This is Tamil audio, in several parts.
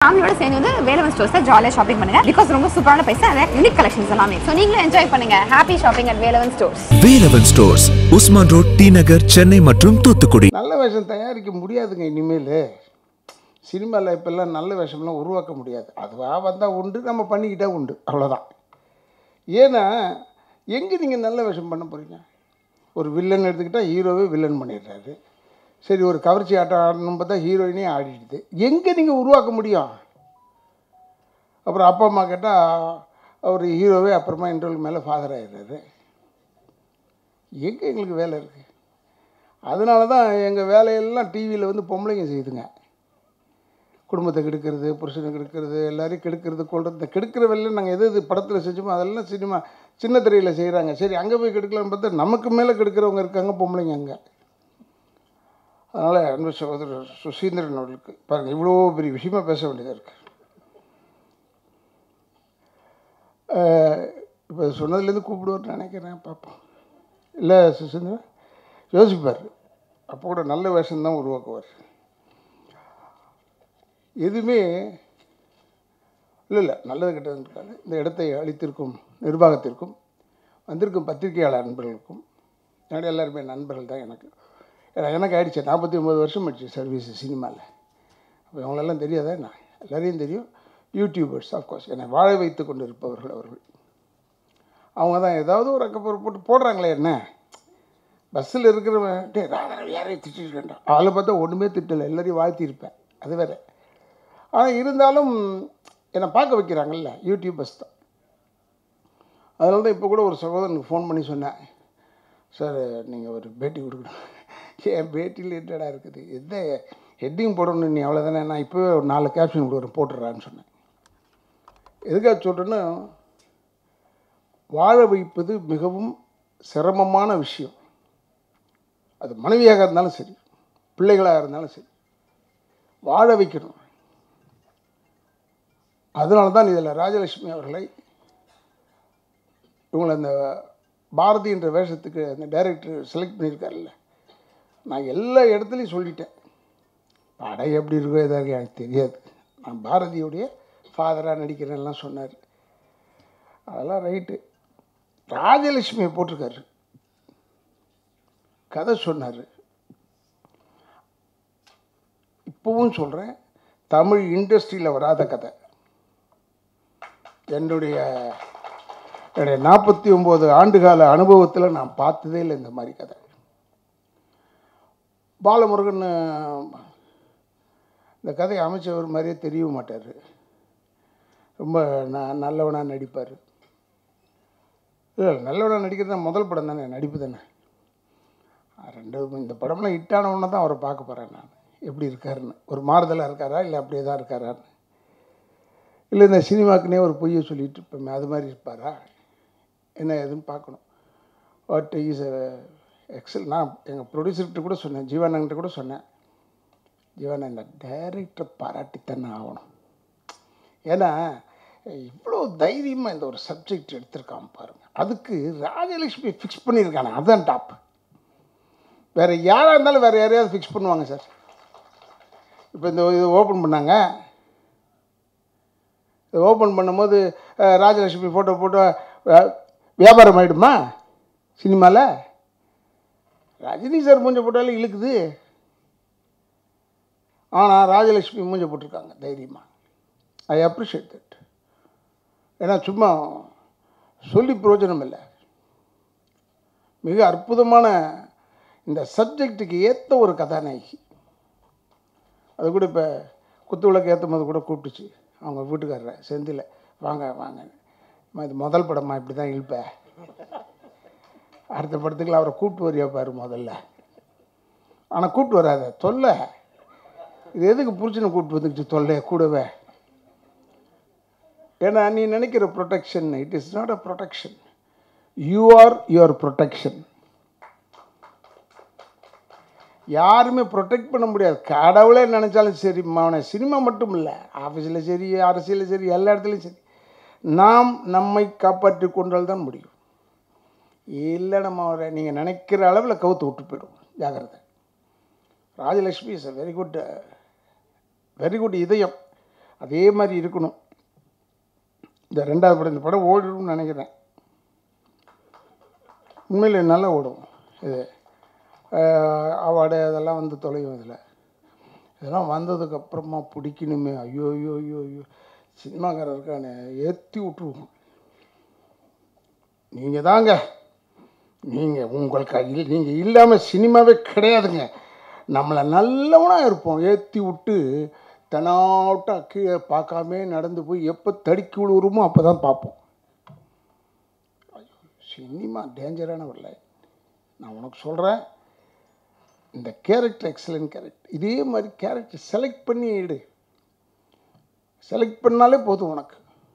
ஃபேமிலியோட சேர்ந்து வந்து வேலவன் ஸ்டோர்ஸ்ல ஜாலியா ஷாப்பிங் பண்ணுங்க பிகாஸ் ரொம்ப சூப்பரான பிரைஸ் நிறைய யூனிக் கலெக்ஷன்ஸ் எல்லாமே சோ நீங்களும் என்ஜாய் பண்ணுங்க happy shopping at Velavan stores Velavan stores Usman road T Nagar Chennai மற்றும் தூத்துக்குடி நல்ல வேஷம் தயாரிக்க முடியாதுங்க இனிமேல் சினிமாவில் இப்போல்லாம் நல்ல வேஷம்லாம் உருவாக்க முடியாது அதுவாக வந்தால் உண்டு நம்ம பண்ணிக்கிட்டே உண்டு அவ்வளோதான் ஏன்னா எங்கே நீங்கள் நல்ல வேஷம் பண்ண போகிறீங்க ஒரு வில்லன் எடுத்துக்கிட்டால் ஹீரோவே வில்லன் பண்ணிடுறாரு சரி ஒரு கவர்ச்சி ஆட்டம் ஆடணும் பார்த்தா ஹீரோயினே ஆடிடுது எங்கே நீங்கள் உருவாக்க முடியும் அப்புறம் அப்பா அம்மா கேட்டால் அவர் ஹீரோவே அப்புறமா இன்டர்வல் மேலே ஃபாதர் ஆகிடுறாரு எங்கே எங்களுக்கு வேலை இருக்குது அதனால தான் எங்கள் வேலையெல்லாம் டிவியில் வந்து பொம்பளைங்க செய்யுதுங்க குடும்பத்தை கெடுக்கிறது புருஷனை கெடுக்கிறது எல்லோரையும் கெடுக்கிறது கொள்வது இந்த கெடுக்கிற வேலையில் நாங்கள் எது படத்தில் செஞ்சோமோ அதெல்லாம் சினிமா சின்ன திரையில் செய்கிறாங்க சரி அங்கே போய் கெடுக்கலான்னு பார்த்தா நமக்கு மேலே கெடுக்கிறவங்க இருக்காங்க பொம்பளைங்க அங்கே அதனால் அன்பு சகோதரர் சுசீந்திரன் அவர்களுக்கு பாருங்கள் இவ்வளோ பெரிய விஷயமாக பேச வேண்டியதாக இருக்குது இப்போ சொன்னதுலேருந்து கூப்பிடுவார்னு நினைக்கிறேன் பார்ப்போம் இல்லை சுசீந்திரன் யோசிப்பார் அப்போ கூட நல்ல வேஷம்தான் உருவாக்குவார் எதுவுமே இல்லை நல்லது கெட்டது இருக்காது இந்த இடத்தை அளித்திருக்கும் நிர்வாகத்திற்கும் வந்திருக்கும் பத்திரிகையாளர் நண்பர்களுக்கும் என்னுடைய எல்லாருமே நண்பர்கள் தான் எனக்கு ஆகிடுச்சு 49 வருஷம் ஆயிடுச்சு சர்வீஸ் சினிமாவில் அப்போ இவங்களெல்லாம் தெரியாதா என்ன எல்லோரையும் தெரியும் யூடியூபர்ஸ் ஆஃப்கோர்ஸ் என்னை வாழ வைத்து கொண்டு இருப்பவர்கள் அவர்கள் அவங்க தான் ஏதாவது ஒரு அக்கப்பறம் போட்டு போடுறாங்களே என்ன பஸ்ஸில் இருக்கிறவன் யாரையும் திட்டிருக்கேன்டா அதில் பார்த்தா ஒன்றுமே திட்டலை எல்லோரையும் வாழ்த்தியிருப்பேன் அது வேறு ஆனால் இருந்தாலும் என்னை பார்க்க வைக்கிறாங்கல்ல யூடியூபர்ஸ் தான் அதனால தான் இப்போ கூட ஒரு சகோதரனுக்கு ஃபோன் பண்ணி சொன்னேன் சார் நீங்கள் ஒரு பேட்டி கொடுக்கணும் என் பேட்டியில் என்னடா இருக்குது எந்த ஹெட்டிங் போடணும் நீ அவ்வளோதானே நான் இப்போவே ஒரு 4 கேப்ஷன் கொடுக்குறேன் போட்டுடுறான்னு சொன்னேன் எதுக்காக சொல்கிறேன்னா வாழ வைப்பது மிகவும் சிரமமான விஷயம் அது மனைவியாக இருந்தாலும் சரி பிள்ளைகளாக இருந்தாலும் சரி வாழ வைக்கணும் அதனால தான் இதில் ராஜலட்சுமி அவர்களை இவங்களை அந்த பாரதி என்ற வேஷத்துக்கு அந்த டைரக்டர் செலக்ட் பண்ணியிருக்காருல்ல நான் எல்லா இடத்துலையும் சொல்லிட்டேன் படை எப்படி இருக்கோ எதாவது எனக்கு தெரியாது நான் பாரதியுடைய ஃபாதராக நடிக்கிறேன்லாம் சொன்னார் அதெல்லாம் ரைட்டு ராஜலட்சுமியை போட்டிருக்காரு கதை சொன்னார் இப்போவும் சொல்கிறேன் தமிழ் இண்டஸ்ட்ரியில் வராத கதை என்னுடைய 49 ஆண்டுகால அனுபவத்தில் நான் பார்த்ததே இல்லை இந்த மாதிரி கதை பாலமுருகன் இந்த கதையை அமைச்சவர் மாதிரியே தெரிய மாட்டார் ரொம்ப நல்லவனாக நடிப்பார் இல்லை நல்லவனாக நடிக்கிறது தான் முதல் படம் தானே நடிப்பு தானே இந்த படம்லாம் ஹிட்டானவொன்னே தான் அவரை பார்க்க போகிறேன் நான் எப்படி இருக்காருன்னு ஒரு மாறுதலாக இருக்காரா இல்லை அப்படியே தான் இருக்காரான்னு இல்லை இந்த சினிமாக்குனே ஒரு பொய்யை சொல்லிட்டு இருப்போமே அது மாதிரி இருப்பாரா என்ன எதுன்னு பார்க்கணும் பட் இஸ் நான் எங்கள் ப்ரொடியூசர்கிட்ட கூட சொன்னேன் ஜீவானங்கிட்ட கூட சொன்னேன் ஜீவானா இந்த டைரக்டரை பாராட்டித்தானே ஆகணும் ஏன்னா இவ்வளோ தைரியமாக இந்த ஒரு சப்ஜெக்ட் எடுத்திருக்கான் பாருங்கள் அதுக்கு ராஜலட்சுமி ஃபிக்ஸ் பண்ணியிருக்கானே அதுதான் டாப் வேறு யாராக இருந்தாலும் வேறு யாரையாவது ஃபிக்ஸ் பண்ணுவாங்க சார் இப்போ இந்த இது ஓப்பன் பண்ணாங்க இது ஓப்பன் பண்ணும்போது ராஜலட்சுமி ஃபோட்டோ போட்டோ வியாபாரம் ஆகிடுமா சினிமாவில் ரஜினி சார் மூஞ்ச போட்டாலும் இழுக்குது ஆனால் ராஜலட்சுமி மூஞ்ச போட்டிருக்காங்க தைரியமாக ஐ அப்ரிஷியேட் தட் ஏன்னா சும்மா சொல்லி பிரயோஜனம் இல்லை மிக அற்புதமான இந்த சப்ஜெக்டுக்கு ஏற்ற ஒரு கதாநாயகி அது கூட இப்போ குத்து விளக்கு ஏற்றும் போது கூட கூப்பிட்டுச்சு அவங்க வீட்டுக்காரரை செந்தில் வாங்க வாங்க இது முதல் படமா இப்படி தான் இழுப்பேன் அடுத்த படத்துக்குள்ள அவரை கூப்பிட்டு வரியா பாரு முதல்ல ஆனால் கூப்பிட்டு வராத தொல்லை இது எதுக்கு புருஷனை கூப்பிட்டு வந்துக்கிச்சு தொல்லை கூடவே ஏன்னா நீ நினைக்கிற protection it is not a protection you are your protection யாருமே ப்ரொடெக்ட் பண்ண முடியாது கடவுளே நினச்சாலும் சரி அவனை சினிமா மட்டும் இல்லை ஆஃபீஸில் சரி அரசியலில் சரி எல்லா இடத்துலையும் சரி நாம் நம்மை காப்பாற்றி கொண்டால் தான் முடியும் இல்லை நம்ம அவரை நீங்கள் நினைக்கிற அளவில் கவுத்து விட்டு போயிடும் ஜாகிரதை ராஜலட்சுமி இஸ் வெரி குட் இதயம் அதே மாதிரி இருக்கணும். இந்த 2வது படம், இந்த படம் ஓடிடும்னு நினைக்கிறேன். உண்மையில் நல்லா ஓடும். இது அவார்டு அதெல்லாம் வந்து தொலையும். இதெல்லாம் வந்ததுக்கப்புறமா பிடிக்கணுமே, ஐயோ ஐயோ ஐயோ ஐயோ சினிமாக்காரருக்கான ஏற்றி விட்ருவோம். நீங்கள் தாங்க, நீங்கள் உங்கள் கையில் நீங்கள் இல்லாமல் சினிமாவே கிடையாதுங்க. நம்மளை நல்லவனாக இருப்போம், ஏற்றி விட்டு தெனாவட்டாக கீழே பார்க்காம நடந்து போய் எப்போ தடுக்கி விழுவுறோமோ அப்போ தான் பார்ப்போம். சினிமா டேஞ்சரான ஒரு லைன். நான் உனக்கு சொல்கிறேன், இந்த கேரக்டர் எக்ஸலன்ட் கேரக்டர், இதே மாதிரி கேரக்டர் செலக்ட் பண்ணி எடு. செலக்ட் பண்ணாலே போதும் உனக்கு.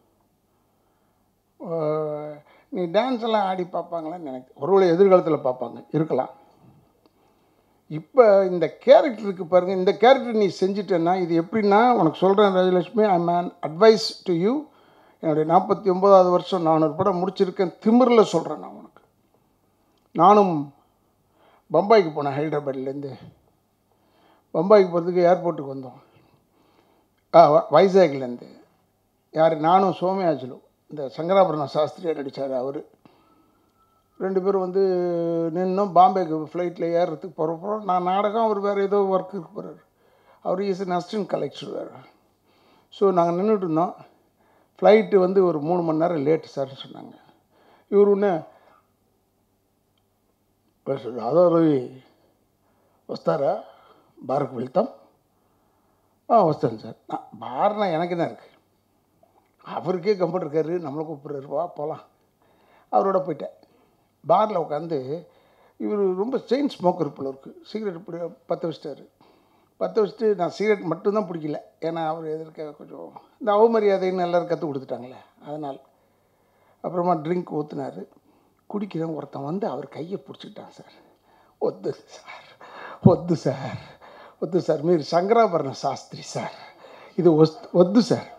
நீ டான்ஸ் எல்லாம் ஆடி பார்ப்பாங்களான்னு எனக்கு ஒருவேளை எதிர்காலத்தில் பார்ப்பாங்க, இருக்கலாம். இப்போ இந்த கேரக்டருக்கு பாருங்கள், இந்த கேரக்டர் நீ செஞ்சிட்டேன்னா இது எப்படின்னா உனக்கு சொல்கிறேன் Rajalakshmi, I man advise to you. என்னுடைய 49வது வருஷம் 400 படம் முடிச்சிருக்கேன். திமிரில் சொல்கிறேன் நான் உனக்கு. நானும் பம்பாய்க்கு போனேன். ஹைதராபாத்லேருந்து பம்பாய்க்கு போகிறதுக்கு ஏர்போர்ட்டுக்கு வந்தோம். வைசாக்லேருந்து யார், நானும் சோமயாஜுலு, இந்த சங்கராபரண சாஸ்திரியாக நடித்தார் அவர். 2 பேரும் வந்து நின்னோம். பாம்பேக்கு ஃப்ளைட்டில் ஏறுறதுக்கு போகிறோம். நான் நாடகம், அவர் வேறு ஏதோ ஒர்க்குக்கு போகிறார். அவர் இஸ் அன் அசிஸ்டன்ட் கலெக்டர் வேறு. ஸோ நாங்கள் நின்றுட்டு இருந்தோம். ஃப்ளைட்டு வந்து ஒரு 3 மணி நேரம் லேட்டு சார்னு சொன்னாங்க. இவர் ஒன்று అదే వస్తారా బార్కు వెళ్తాం వస్తాను సార్ బార్னா எனக்கு தான் இருக்குது. அவருக்கே கம்ஃபர்ட் இருக்காரு, நம்மளை கூப்பிட்றாரு, வா போகலாம். அவரோட போயிட்டேன். பாரில் உட்காந்து இவர் ரொம்ப செயின் ஸ்மோக்கர் போல இருக்குது. சிகரெட் இப்படி பற்ற வச்சிட்டாரு. பற்ற வச்சுட்டு நான் சிகரெட் மட்டும்தான் பிடிக்கல, ஏன்னா அவர் எதிர்க்க கொஞ்சம் இந்த அவமரியாதைன்னு எல்லோரும் கற்றுக் கொடுத்துட்டாங்களே அதனால். அப்புறமா ட்ரிங்க் ஊற்றுனார். குடிக்கிறேன். ஒருத்தன் வந்து அவர் கையை பிடிச்சிக்கிட்டான். சார் వద్దు సార్, వద్దు సార్, వద్దు సార్, మీరు శంకరాభరణ శాస్త్రి సార్, இது వద్దు సార్.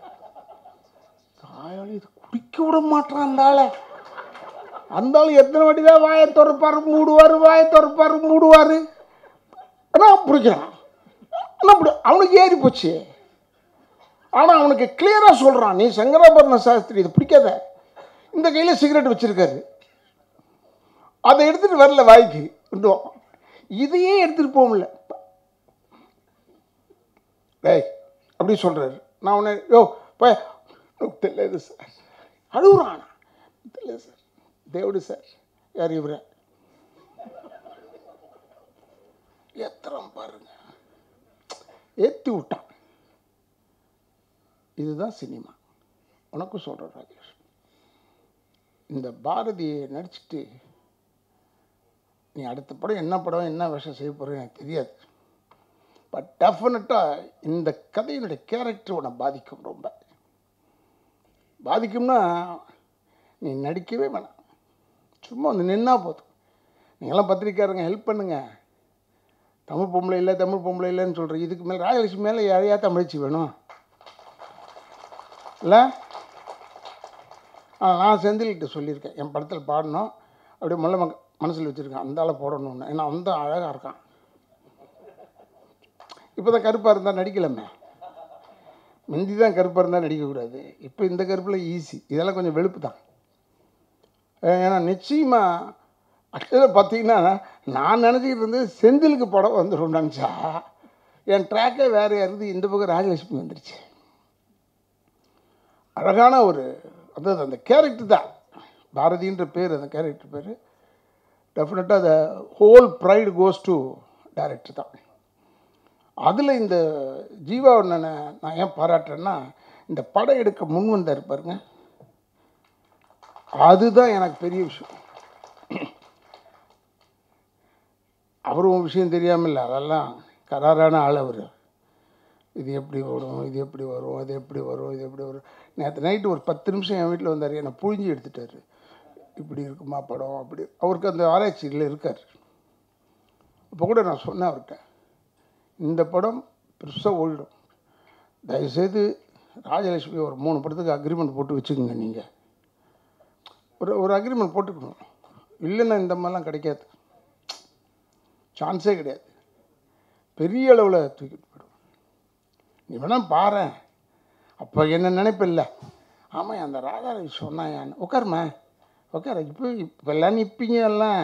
இது குடிக்க விட மாட்டான் அந்த ஆளை. அந்த ஆள் எத்தனை வாட்டி தான் வாயை திறப்பார் மூடுவார், வாயை திறப்பார் மூடுவார். ஆனால் பிடிக்கிறான். ஆனால் அவனுக்கு ஏறி போச்சு. ஆனால் அவனுக்கு கிளியராக சொல்கிறான், நீ சங்கராபரண சாஸ்திரி, இது பிடிக்காத. இந்த கையில் சிகரெட் வச்சுருக்காரு. அதை எடுத்துகிட்டு வரல வாய்க்கு. இதையே எடுத்துகிட்டு போகல. டேய் அப்படி சொல்கிறாரு. நான் உன்னை யோ போய் తెలియదు சார் அழுகுறான். తెలియదు சார், దేవుడు சார். யார் இவர எத்திரம் பாருங்க, ஏற்றி விட்டான். இதுதான் சினிமா. உனக்கும் சொல்கிறேன் ராஜேஷ், இந்த பாரதியை நடிச்சுட்டு நீ அடுத்த படம் என்ன படம் என்ன விஷயம் செய்ய போகிறேன்னு எனக்கு தெரியாது. பட் டெஃபினட்டாக இந்த கதையினுடைய கேரக்டர் உன்னை பாதிக்கும். ரொம்ப பாதிக்கும்னா நீ நடிக்கவே வேணாம், சும்மா வந்து நின்னா போதும். நீங்களாம் பத்திரிக்கையாருங்க ஹெல்ப் பண்ணுங்க. தமிழ் பொம்பளை இல்லை தமிழ் பொம்பளை இல்லைன்னு சொல்கிறேன். இதுக்கு மேலே ராஜலட்சுமி மேலே யாரையா தமிழ்ச்சி வேணும் இல்லை? நான் செந்தில்கிட்ட சொல்லியிருக்கேன், என் படத்தில் பாடணும் அப்படியே முல்லை மனசில் வச்சுருக்கேன், அந்த ஆளை போடணும்னு. ஏன்னா அந்த அழகாக இருக்கான். இப்போ தான் கருப்பாக இருந்தால் நடிக்கலாமே. முந்தி தான் கருப்பாக இருந்தால் நடிக்கக்கூடாது. இப்போ இந்த கருப்பில் ஈஸி. இதெல்லாம் கொஞ்சம் வெளுப்பு தான். ஏன்னா நிச்சயமாக ஆக்சுவலாக பார்த்தீங்கன்னா நான் நினச்சிக்கிட்டு இருந்து செந்திலுக்கு படம் வந்துடும் நினச்சா என் ட்ராக்கே வேறு இருந்து இந்த பக்கம் ராஜலட்சுமி வந்துடுச்சு. அழகான ஒரு அதாவது அந்த கேரக்டர் தான் பாரதின்ற பேர், அந்த கேரக்டர் பேர். டெஃபினட்டாக the whole pride goes to director தான். அதில் இந்த ஜீவாவை நான் ஏன் பாராட்டுறேன்னா, இந்த படம் எடுக்க முன் வந்தார் பாருங்க, அதுதான் எனக்கு பெரிய விஷயம். அவரும் விஷயம் தெரியாமல் இல்லை, அதெல்லாம் கராரான ஆள் அவர். இது எப்படி வரும், இது எப்படி வரும், அது எப்படி வரும், இது எப்படி வரும். நேற்று நைட்டு ஒரு 10 நிமிஷம் என் வீட்டில் வந்தார், என்னை புழிஞ்சி எடுத்துட்டார். இப்படி இருக்குமா படம் அப்படி. அவருக்கு அந்த ஆராய்ச்சியில் இருக்கார். இப்போ கூட நான் சொன்னேன் அவர்கிட்ட, இந்த படம் பெருசாக ஓடிடும், தயவுசெய்து ராஜலட்சுமி ஒரு 3 படத்துக்கு அக்ரிமெண்ட் போட்டு வச்சுக்கோங்க. நீங்கள் ஒரு அக்ரிமெண்ட் போட்டுக்கணும், இல்லைன்னா இந்த மாதிரிலாம் கிடைக்காது, சான்ஸே கிடையாது. பெரிய அளவில் தூக்கிட்டு போய்டும். நீ வேணால் பாரு, அப்போ என்ன நினைப்பில்லை, ஆமாம் அந்த ராதாரவி சொன்னாயான்னு. உட்காருமா உட்கார, இப்போல்லாம் நிற்பீங்க எல்லாம்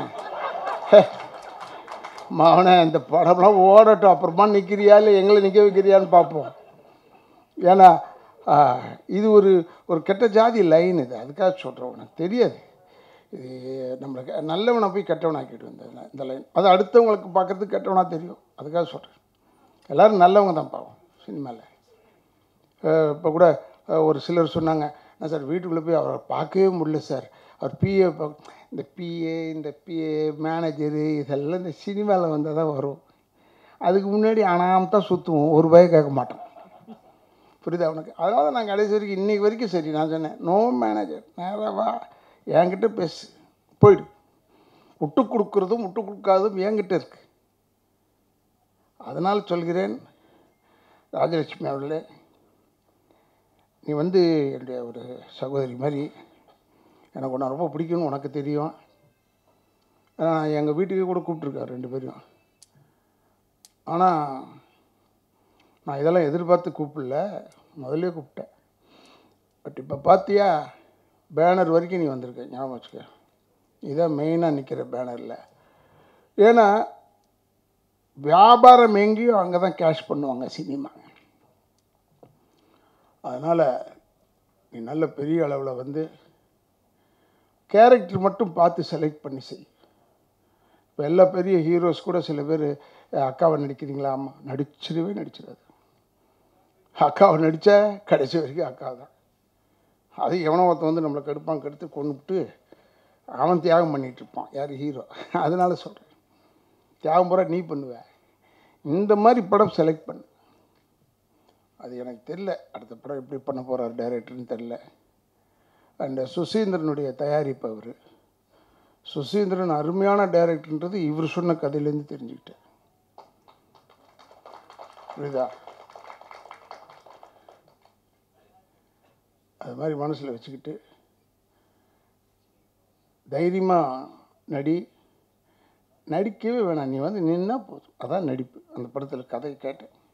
மாவனே, இந்த படம்லாம் ஓடட்டும், அப்புறமா நிற்கிறியா இல்லை எங்களை நிற்க வைக்கிறியான்னு பார்ப்போம். ஏன்னா இது ஒரு கெட்ட ஜாதி லைன், இது அதுக்காக சொல்கிறேன். உனக்கு தெரியாது, இது நம்மளுக்கு நல்லவனை போய் கெட்டவனாக்கிட்டு வந்தது இந்த லைன். அது அடுத்தவங்களுக்கு பார்க்குறதுக்கு கெட்டவனாக தெரியும், அதுக்காக சொல்கிறேன். எல்லோரும் நல்லவங்க தான் பாவம் சினிமாவில். இப்போ கூட ஒரு சிலர் சொன்னாங்க, நான் சார் வீட்டுக்குள்ளே போய் அவரை பார்க்கவே முடியல சார், அவர் பிஏ இந்த பிஏ மேனேஜரு இதெல்லாம் இந்த சினிமாவில் வந்தால் தான் வரும், அதுக்கு முன்னாடி அனாமத்தான் சுற்றுவோம், ஒரு ரூபாயை கேட்க மாட்டோம். புரியுதா உனக்கு? அதனால நான் கடைசி வரைக்கும் இன்றைக்கி வரைக்கும் சரி, நான் சொன்னேன் நோ மேனேஜர், நேராக வா என்கிட்ட பேசு, போயிடு. விட்டு கொடுக்குறதும் விட்டு கொடுக்காததும் என்கிட்ட இருக்கு. அதனால் சொல்கிறேன் ராஜலட்சுமி அவர்களே, நீ என்னுடைய ஒரு சகோதரி மாதிரி, எனக்கு ஒன்று ரொம்ப பிடிக்கும்னு உனக்கு தெரியும். எங்கள் வீட்டுக்கு கூட கூப்பிட்ருக்காரு 2 பேரையும். ஆனால் நான் இதெல்லாம் எதிர்பார்த்து கூப்பிடல, முதல்ல கூப்பிட்டேன். பட் இப்போ பார்த்தியா பேனர் வரைக்கும் நீ வந்திருக்க, ஞாபகம் வச்சுக்க. இதுதான் மெயினாக நிற்கிற பேனரில். ஏன்னா வியாபாரம் எங்கேயும் அங்கே தான் கேஷ் பண்ணுவாங்க சினிமா. அதனால் நீ நல்ல பெரிய அளவில் கேரக்டர் மட்டும் பார்த்து செலக்ட் பண்ணி செய். இப்போ எல்லா பெரிய ஹீரோஸ் கூட சில பேர் அக்காவை நடிக்கிறீங்களா, அம்மா நடிச்சிடாது. அக்காவை நடித்தா கடைசி வரைக்கும் அக்கா தான். அது எவனோ ஒருத்தன் நம்மளை கெடுத்து கொண்டுட்டு அவன் தியாகம் பண்ணிகிட்ருப்பான், யார் ஹீரோ. அதனால சொல்கிறேன், தியாகம் பூரா நீ பண்ணுவ. இந்த மாதிரி படம் செலக்ட் பண்ணு. அது எனக்கு தெரில, அடுத்த படம் எப்படி பண்ண போகிறார் டைரக்டர்னு தெரில. அண்ட் சுசீந்திரனுடைய தயாரிப்பு அவர். சுசீந்திரன் அருமையான டைரக்டர்ன்றது இவர் சொன்ன கதையிலேருந்து தெரிஞ்சுக்கிட்டேன். புரியுதா? அது மாதிரி மனசில் வச்சுக்கிட்டு தைரியமாக நடிக்கவே வேணாம். நீ நின்னா போதும், அதான் நடிப்பு. அந்த படத்தில் கதை கேட்டேன்.